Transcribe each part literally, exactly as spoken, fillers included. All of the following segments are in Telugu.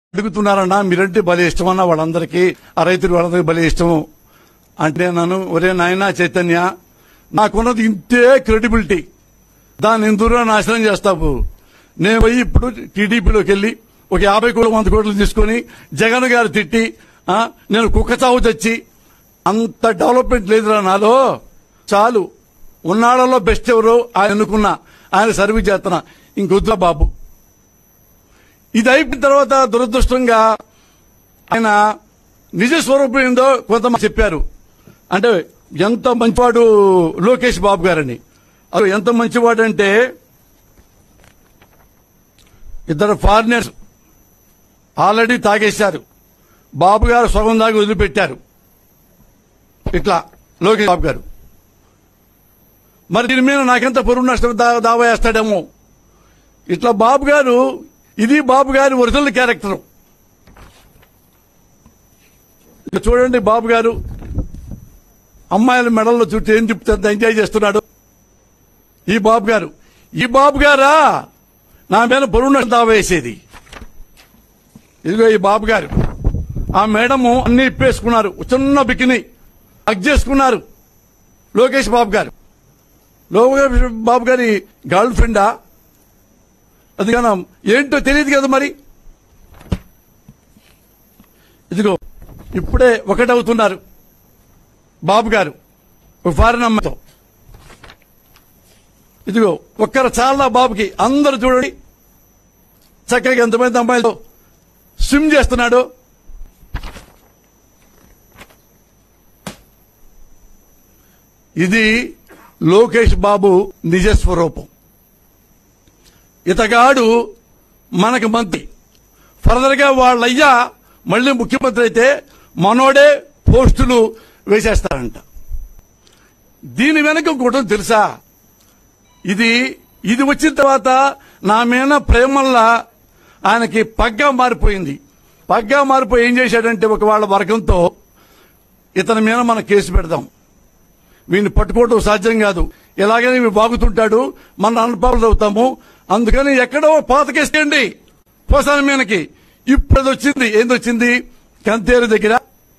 అడుగుతున్నారన్నా మీరంటే భలే ఇష్టమన్నా వాళ్ళందరికీ ఆ రైతులు వాళ్ళందరికీ భలే ఇష్టము అంటే నన్ను ఒరే నాయనా చైతన్య నాకున్నది ఇంతే క్రెడిబిలిటీ దాన్ని ఎందుకు నాశనం చేస్తావు నేను పోయి ఇప్పుడు టీడీపీలోకి వెళ్లి ఒక యాభై కోట్లు వంద కోట్లు తీసుకుని జగన్ గారు తిట్టి నేను కుక్క చావు తెచ్చి అంత డెవలప్మెంట్ లేదురా నాలో చాలు ఉన్నాళ్ళలో బెస్ట్ ఎవరు ఆయన ఎన్నుకున్నా ఆయన సర్వీస్ చేస్తున్నా ఇంకొద్దురా బాబు ఇది అయిపోయిన తర్వాత దురదృష్టంగా ఆయన నిజ స్వరూపం ఏందో కొంతమంది చెప్పారు అంటే ఎంత మంచివాడు లోకేష్ బాబు గారని అది ఎంత మంచివాడు అంటే ఇద్దరు ఫారినర్స్ ఆల్రెడీ తాగేశారు బాబు గారు సగం దాకా వదిలిపెట్టారు ఇట్లా లోకేష్ బాబు గారు మరి దీని మీద నాకెంత పొరుగు నష్టం దావా వేస్తాడేమో ఇట్లా బాబు గారు ఇది బాబు గారి ఒరిజినల్ క్యారెక్టర్ చూడండి బాబు గారు అమ్మాయిల మెడల్లో చుట్టూ ఏం చెప్తే ఎంజాయ్ చేస్తున్నాడు ఈ బాబు గారు ఈ బాబు గారా నా మీద పొరుగు దావా వేసేది ఇదిగో ఈ బాబు గారు ఆ మేడము అన్ని ఇప్పేసుకున్నారు చిన్న బికిని హగ్ చేసుకున్నారు లోకేష్ బాబు గారు లోకేష్ బాబు గారి గర్ల్ ఫ్రెండా అది కానీ ఏంటో తెలియదు కదా మరి ఇదిగో ఇప్పుడే ఒకటవుతున్నారు బాబు గారు ఒక ఫారెన్ అమ్మాయితో ఇదిగో ఒక్కరు చాలా బాబుకి అందరూ చూడండి చక్కగా ఎంతమంది అమ్మాయిలతో స్విమ్ చేస్తున్నాడు ఇది లోకేష్ బాబు నిజ స్వరూపం ఇతగాడు మనకు మంత్రి ఫర్దర్ గా వాళ్ళయ్యా మళ్లీ ముఖ్యమంత్రి అయితే మనోడే పోస్టులు వేసేస్తారంట దీని వెనక ఇంకోటి తెలుసా ఇది ఇది వచ్చిన తర్వాత నా మీద ప్రేమల్లా ఆయనకి పగ్గా మారిపోయింది పగ్గా మారిపోయి ఏం చేశాడంటే ఒక వాళ్ళ వర్గంతో ఇతని మీద మనం కేసు పెడదాం వీడిని పట్టుకోవడం సాధ్యం కాదు ఎలాగైనా ఇవి బాగుతుంటాడు మన అనుపాలు అవుతాము అందుకని ఎక్కడో పాత కేసేయండి పోసాని మీదకి ఇప్పుడు వచ్చింది ఏంది వచ్చింది కంతేరు దగ్గర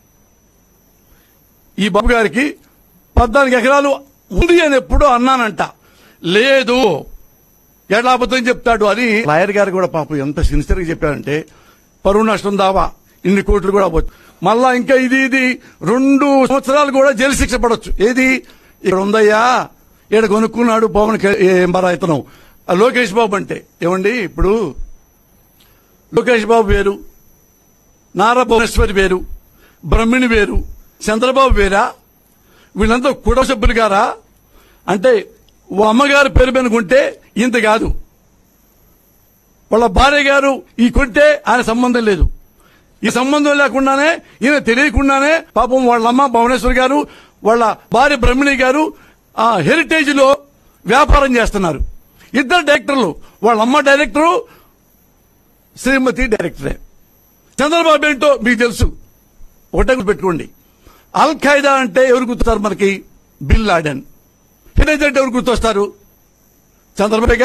ఈ బాబు గారికి పద్నాలుగు ఎకరాలు ఉంది అని ఎప్పుడో అన్నానంట లేదు ఎట్లా అబద్ధం చెప్తాడు అని లాయర్ గారు కూడా పాపం ఎంత సిన్సియర్ గా చెప్పారంటే పరువు నష్టం దావా ఇన్ని కోట్లు కూడా అవ్వచ్చు మళ్ళా ఇంకా ఇది ఇది రెండు సంవత్సరాలు కూడా జైలు శిక్ష పడవచ్చు ఏది ఇక్కడ ఉందయ్యా ఇక్కడ కొనుక్కున్నాడు పవన్ మరి ఇతను లోకేష్ బాబు అంటే ఏమండి ఇప్పుడు లోకేష్ బాబు వేరు నారా భువనేశ్వరి వేరు బ్రహ్మిణి వేరు చంద్రబాబు వేరా వీళ్ళంతా కుటుంబ సభ్యులు గారా అంటే ఓ అమ్మగారి పేరు మీద కొంటే ఇంత కాదు వాళ్ళ భార్య గారు ఈ కొంటే ఆయన సంబంధం లేదు ఈ సంబంధం లేకుండానే ఈయన తెలియకుండానే పాపం వాళ్ళమ్మ భువనేశ్వరి గారు వాళ్ళ భార్య బ్రహ్మిణి గారు ఆ హెరిటేజ్ లో వ్యాపారం చేస్తున్నారు ఇద్దరు డైరెక్టర్లు వాళ్ళమ్మ డైరెక్టరు శ్రీమతి డైరెక్టరే చంద్రబాబు ఏంటో మీకు తెలుసు ఒకటే పెట్టుకోండి అల్ ఖైదా అంటే ఎవరు గుర్తొస్తారు మనకి బిన్ లాడెన్ హెరిటేజ్ అంటే ఎవరు గుర్తొస్తారు చంద్రబాబుగా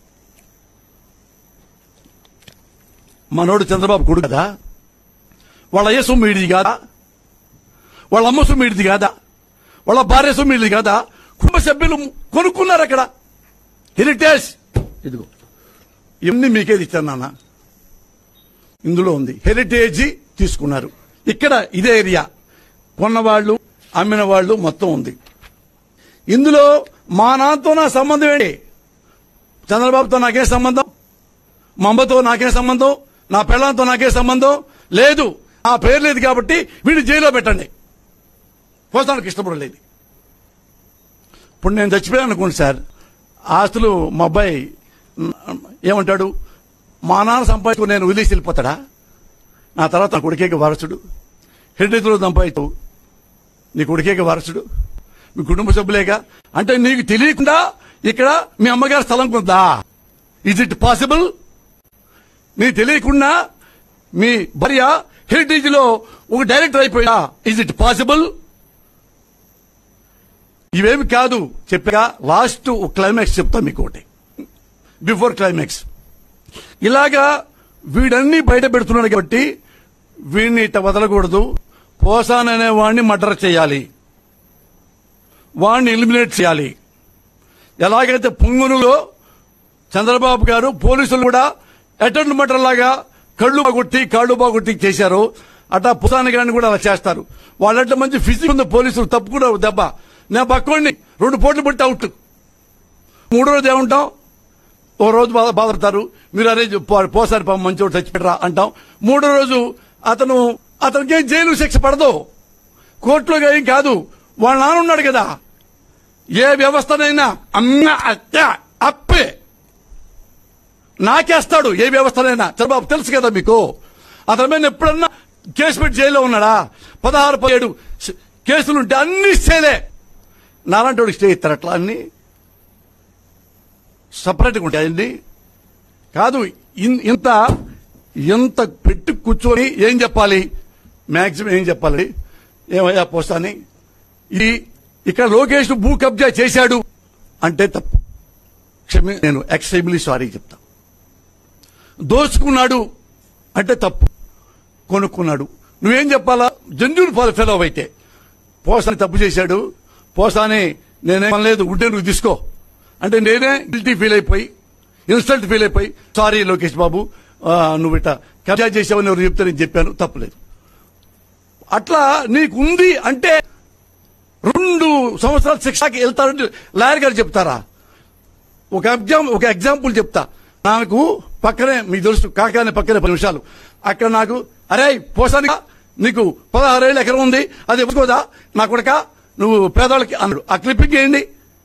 మనోడు చంద్రబాబు కొడుకు కదా వాళ్ళ అయ్య సొమ్ము ఇడిది కాదా వాళ్ళ అమ్మ సొమ్ము ఇడిది కాదా వాళ్ళ భార్య సొమ్ము ఇడిది కాదా కుటుంబ సభ్యులు కొనుక్కున్నారు అక్కడ హెరిటేజ్ ఇదిగో ఇవన్నీ మీకేది ఇచ్చాను నాన్న ఇందులో ఉంది హెరిటేజ్ తీసుకున్నారు ఇక్కడ ఇదే ఏరియా కొన్నవాళ్లు అమ్మిన వాళ్ళు మొత్తం ఉంది ఇందులో మా నాన్నతో నా సంబంధం ఏంటి చంద్రబాబుతో నాకే సంబంధం మా అమ్మతో నాకే సంబంధం నా పిల్లలతో నాకే సంబంధం లేదు ఆ పేరు లేదు కాబట్టి వీడిని జైల్లో పెట్టండి పోతానికి ఇష్టపడలేదు ఇప్పుడు నేను చచ్చిపోయాను అనుకోండి సార్ ఆస్తులు మా అబ్బాయి ఏమంటాడు మా నాన్న సంపాదించుకుని నేను వదిలేసి వెళ్ళిపోతాడా నా తర్వాత నా కొడుకేకి వారసుడు హెరిటేజ్లో సంపాదించు నీ కొడుకేకి వారసుడు మీ కుటుంబ సభ్యులేగా అంటే నీకు తెలియకుండా ఇక్కడ మీ అమ్మగారి స్థలం కొందా ఇజ్ ఇట్ పాసిబుల్ నీకు తెలియకుండా మీ భార్య హెరిటేజ్ లో ఒక డైరెక్టర్ అయిపోయా ఇజ్ ఇట్ పాసిబుల్ ఇవేమి కాదు చెప్పగా లాస్ట్ క్లైమాక్స్ చెప్తా మీకు ఒకటి బిఫోర్ క్లైమాక్స్ ఇలాగా వీడన్నీ బయట పెడుతున్నాడు కాబట్టి వీడిని ఇట్ట వదలకూడదు. పోసాన్ అనే వాడిని మర్డర్ చేయాలి, వాడిని ఎలిమినేట్ చేయాలి. ఎలాగైతే పొంగునులో చంద్రబాబు గారు పోలీసులు కూడా అటెండ్ మర్డర్ లాగా కళ్ళు బాగొట్టి కాళ్ళు బాగొట్టి చేశారు, అట్లా పోసాని గారిని కూడా అలా చేస్తారు. వాళ్ళంటే మంచి ఫిజిక్ ఉంది, పోలీసులు తప్పుకున్నారు దెబ్బ. నేను పక్కోడిని రెండు పోట్లు పెట్టి అవుట్. మూడో రోజు ఏమంటాం, ఓ రోజు బాధ బాధపడతారు, మీరు అరే పోసారి పాపం మంచోడు చచ్చిపెట్టరా అంటాం. మూడో రోజు అతను అతనికి ఏం జైలు శిక్ష పడదు, కోర్టులో ఏం కాదు. వాళ్ళ నాన్న ఉన్నాడు కదా, ఏ వ్యవస్థనైనా అమ్మ అత్త అప్పే నాకేస్తాడు. ఏ వ్యవస్థనైనా చంద్రబాబు తెలుసు కదా మీకు. అతని మీద ఎప్పుడన్నా కేసు పెట్టి జైల్లో ఉన్నాడా? పదహారు పదిహేడు కేసులుంటే అన్ని స్టేలే. నాలాంటి స్టే ఇస్తారు అట్లా అన్ని సపరేట్గా ఉంటాయి అన్ని కాదు. ఇంత ఇంత పెట్టి కూర్చొని ఏం చెప్పాలి, మాక్సిమం ఏం చెప్పాలి, ఏమయ్యా పోస్తాని ఇది ఇక్కడ లోకేష్ భూ కబ్జా చేశాడు అంటే తప్పు, క్షమి నేను ఎక్స్ట్రీమ్లీ సారీ చెప్తా. దోచుకున్నాడు అంటే తప్పు, కొనుక్కున్నాడు నువ్వేం చెప్పాలా? జెన్యూన్ ఫెలో అయితే పోసాని తప్పు చేశాడు, పోసాని నేనే లేదు ఉంటే నువ్వు తీసుకో అంటే నేనే గిల్టీ ఫీల్ అయిపోయి ఇన్సల్ట్ ఫీల్ అయిపోయి సారీ లోకేష్ బాబు నువ్వు ఇట్లా కబ్జా చేసావని ఎవరు చెప్తే నేను చెప్పాను, తప్పులేదు. అట్లా నీకుంది అంటే రెండు సంవత్సరాల శిక్షకి వెళ్తారంటే లాయర్ గారు చెప్తారా? ఒక ఎగ్జామ్ ఒక ఎగ్జాంపుల్ చెప్తా. నాకు పక్కనే మీకు తెలుసు కాకానే పక్కనే పది నిమిషాలు అక్కడ నాకు అరే పోసాని నీకు పదహారేళ్ళు ఎకరం ఉంది అది ఇవ్వకోదా నా కొడక నువ్వు పేదవాళ్ళకి అన్నాడు. ఆ క్లిప్పింగ్ చేయండి.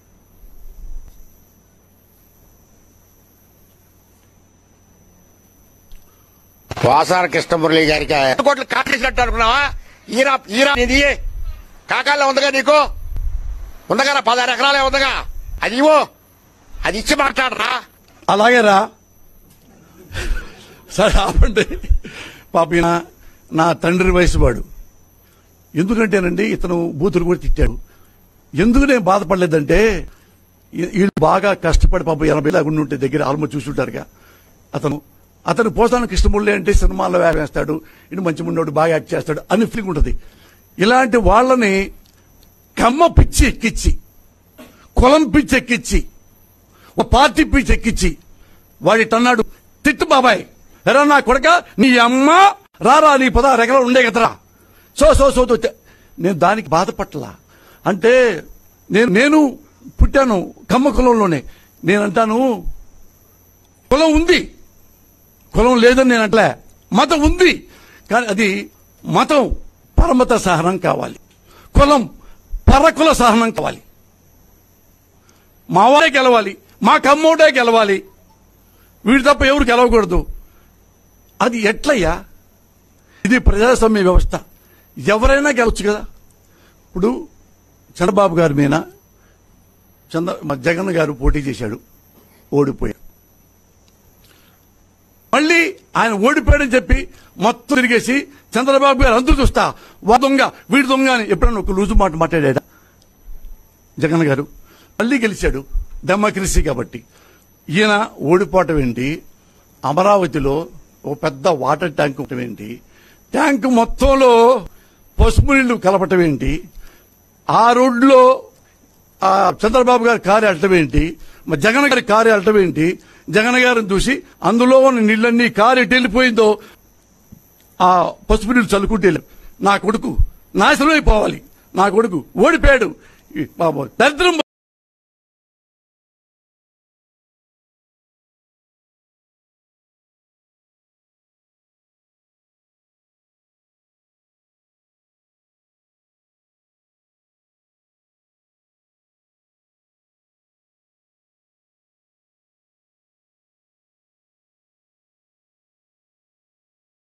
పోసాని కృష్ణమురళి గారికి కోట్లు కాటేసినట్టు అనుకున్నావా? ఈరా ఈరా నిధి కాకాల్లో ఉందిగా, నీకు ఉందగా, పదహారు ఎకరాలే ఉందగా, అది ఇవ్వు, అది ఇచ్చి మాట్లాడరా. అలాగే రా సరే ఆపండి. పాప నా తండ్రి వయసు వాడు. ఎందుకంటేనండి ఇతను బూతులు కూడా తిట్టాడు. ఎందుకు నేను బాధపడలేదంటే వీళ్ళు బాగా కష్టపడి పాప ఎనభై లాగా ఉంటే దగ్గర ఆల్మోస్ట్ చూసుంటారుగా. అతను అతను పోసాని కృష్ణమురళి అంటే సినిమాల్లో వేస్తాడు, ఇటు మంచి ముండోడు బాగా యాక్ట్ చేస్తాడు అని ఫీలింగ్ ఉంటుంది. ఇలాంటి వాళ్ళని కమ్మ పిచ్చి ఎక్కించి, కులం పిచ్చి ఎక్కించి, ఒక పార్టీ పిచ్చి ఎక్కించి వాడిటన్నాడు తిట్టు బాబాయ్ ఎరా నా కొడక నీ అమ్మ రారా నీ పదహారు ఎకరాలు ఉండే కదరా సో సో సో నేను దానికి బాధపట్లా. అంటే నేను నేను పుట్టాను కమ్మ కులంలోనే. నేనంటాను కులం ఉంది, కులం లేదని నేను అంటలే, మతం ఉంది. కానీ అది మతం పరమత సహనం కావాలి, కులం పరకుల సహనం కావాలి. మావాడే గెలవాలి, మా కమ్మోడే గెలవాలి, వీడు తప్ప ఎవరు గెలవకూడదు. అది ఎట్లయ్యా? ఇది ప్రజాస్వామ్య వ్యవస్థ, ఎవరైనా గెలవచ్చు కదా. ఇప్పుడు చంద్రబాబు గారి మీద చంద్ర జగన్ గారు పోటీ చేశాడు, ఓడిపోయాడు. మళ్ళీ ఆయన ఓడిపోయాడని చెప్పి మొత్తం తిరిగేసి చంద్రబాబు గారు అందరూ చూస్తా వా దొంగ వీడి దొంగ అని ఎప్పుడన్నా ఒక లూజు మాట మాట్లాడా జగన్ గారు? మళ్ళీ గెలిచాడు, డెమోక్రసీ కాబట్టి. ఈయన ఓడిపోవటం ఏంటి? అమరావతిలో ఒక పెద్ద వాటర్ ట్యాంక్ ఉండటం ఏంటి? ట్యాంక్ మొత్తంలో పసుపు నీళ్లు కలపటం ఏంటి? ఆ రోడ్లో చంద్రబాబు గారి కారు వెళ్ళటం ఏంటి? జగన్ గారి కారు వెళ్ళటం ఏంటి? జగన్ గారిని చూసి అందులో ఉన్న నీళ్ళన్నీ కారు ఎటు వెళ్ళిపోయిందో ఆ పసుపు నీళ్లు చల్లుకుంటే నా కొడుకు నాశనం అయిపోవాలి, నా కొడుకు ఓడిపోయాడు, బాబు దరిద్రం